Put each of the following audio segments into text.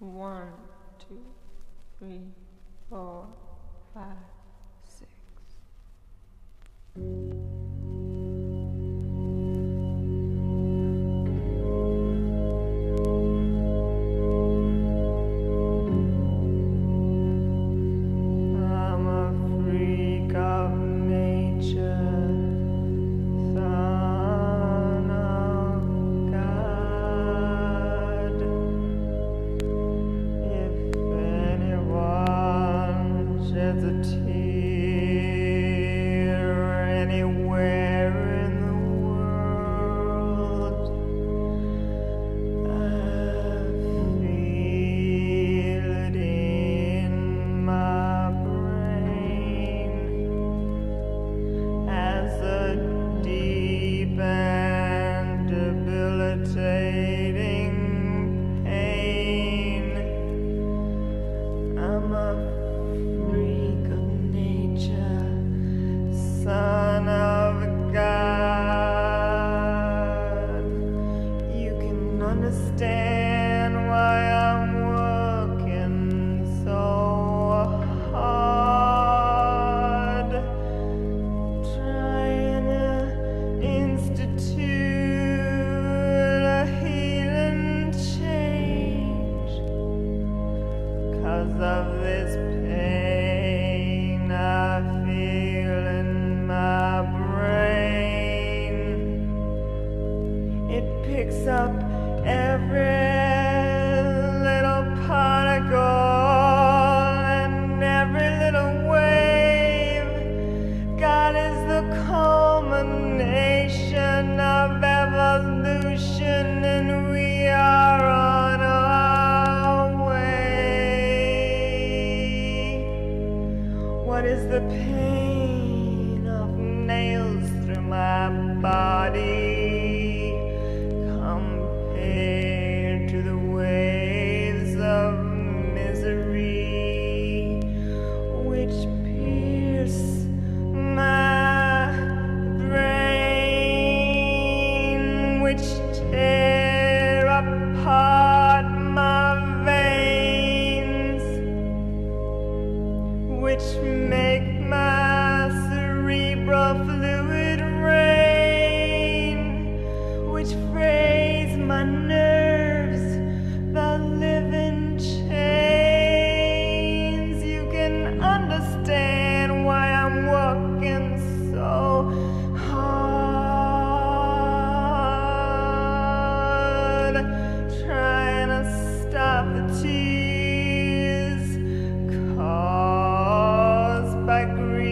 1, 2, 3, 4, 5, 6. I'm a freak of nature, son of God. If anyone sheds a tear anywhere in the world, I feel it in my brain as a deep and debilitating pain. I'm a freak of nature, son of God. You can understand why I'm working so hard, trying to institute a healing change. 'Cause of this pain I feel in my brain, it picks up every little particle and every little wave. God is the culmination of evolution, and we are on our way. What is the pain of nails through my body compared to the waves of misery which pierce my brain, which tear apart my veins, which make my cerebral fluid rain, which frays my nerves, the living chains. You can understand why I'm working so hard, trying to stop the tears caused by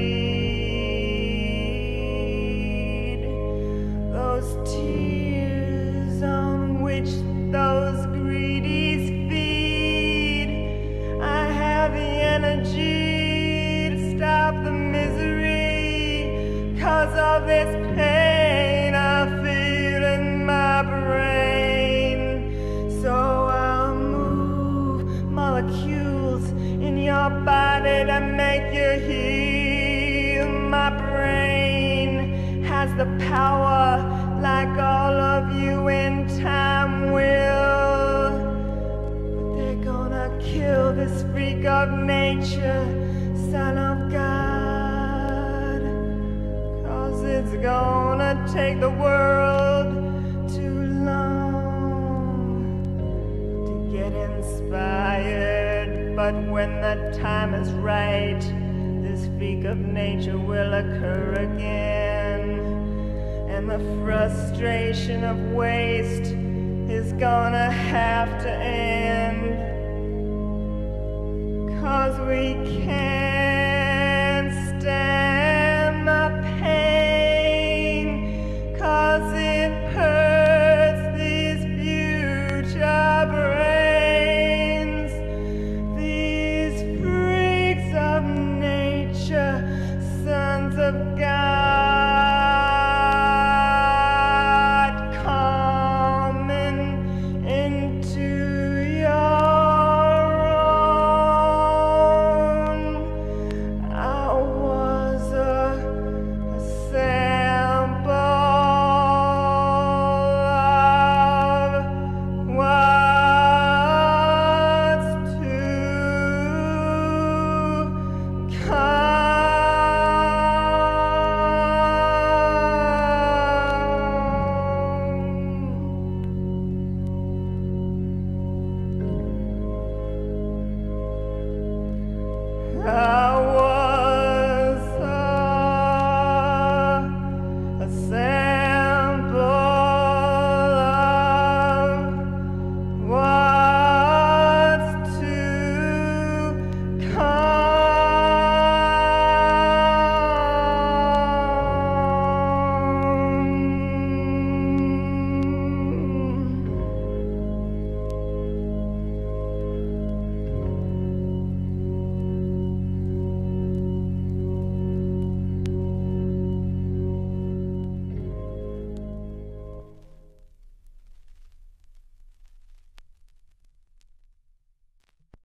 greed. Those tears on which those greedies feed. I have the energy to stop the misery. 'Cause of this pain I feel in my brain. So I'll move molecules in your body to make you heal. My brain has the power, like all of you in time will. But they're gonna kill this freak of nature, son of God. 'Cause it's gonna take the world too long to get inspired. But when the time is right, this freak of nature will occur again, and the frustration of waste is gonna have to end. 'Cause we can't